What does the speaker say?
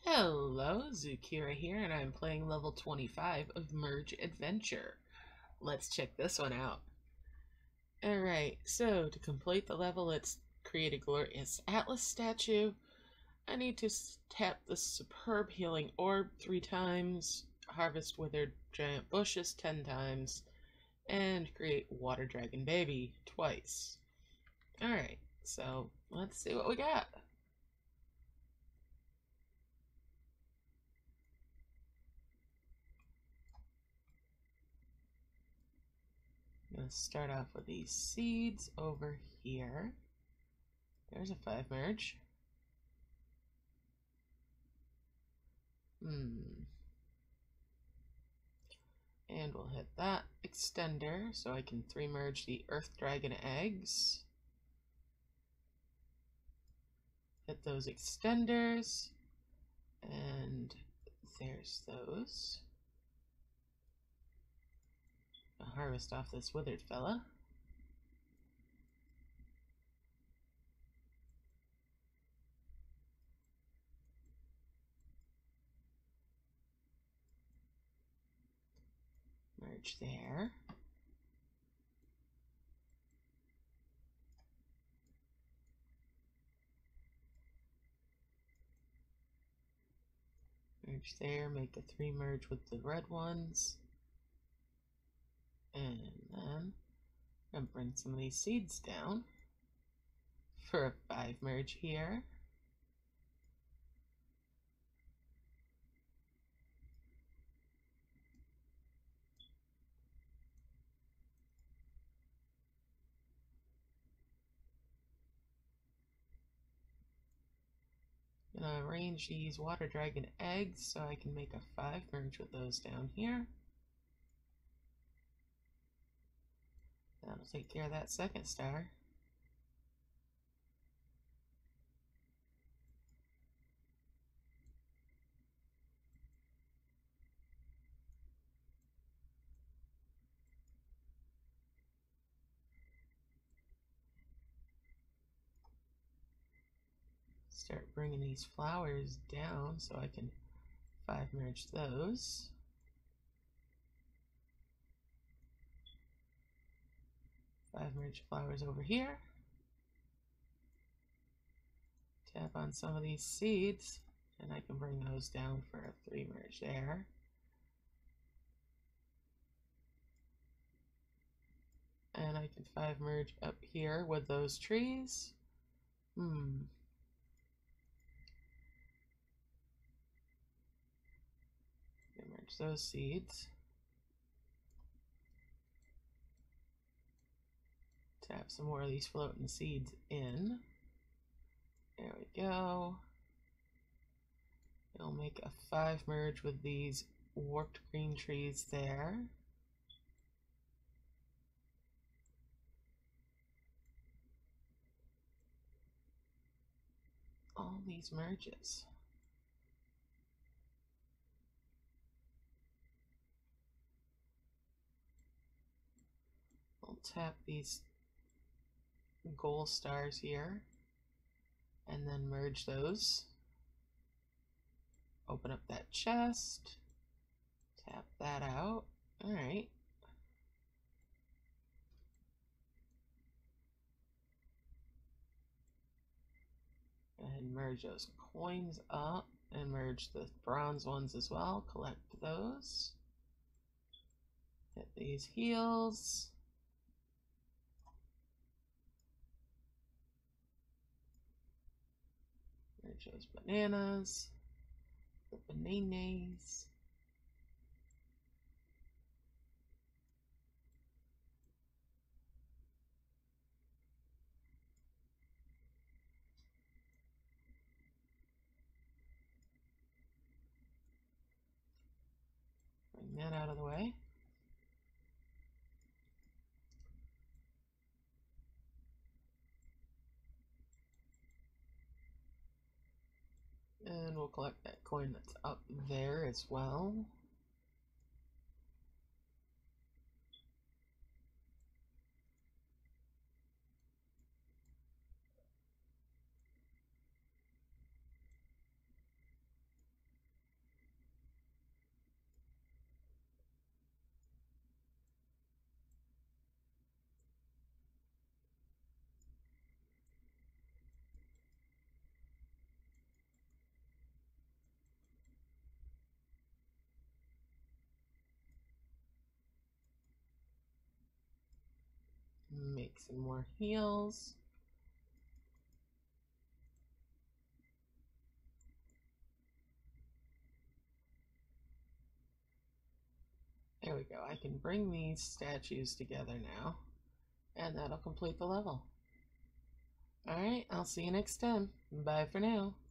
Hello, Zukira here, and I'm playing level 25 of Merge Adventure. Let's check this one out. Alright, so to complete the level, let's create a glorious Atlas statue. I need to tap the superb healing orb 3 times, harvest withered giant bushes 10 times, and create water dragon baby twice. Alright, so let's see what we got. I'm going to start off with these seeds over here. There's a 5 merge. And we'll hit that extender so I can 3 merge the Earth Dragon eggs. Hit those extenders. And there's those. I'll harvest off this withered fella. Merge there. Merge there, make a 3 merge with the red ones. And then I'm going to bring some of these seeds down for a 5 merge here. Gonna arrange these water dragon eggs so I can make a 5 merge with those down here. That'll take care of that second star. Start bringing these flowers down so I can 5 merge those. Five merge flowers over here. Tap on some of these seeds and I can bring those down for a 3 merge there. And I can 5 merge up here with those trees. Merge those seeds. Tap some more of these floating seeds in. There we go. It'll make a 5 merge with these warped green trees there. All these merges. I'll tap these gold stars here and then merge those. Open up that chest, tap that out. Alright. Go ahead and merge those coins up and merge the bronze ones as well. Collect those. Hit these heals. Merge those bananas. The bananas. Bring that out of the way. And we'll collect that coin that's up there as well. Make some more heals. There we go. I can bring these statues together now, and that'll complete the level. Alright, I'll see you next time. Bye for now.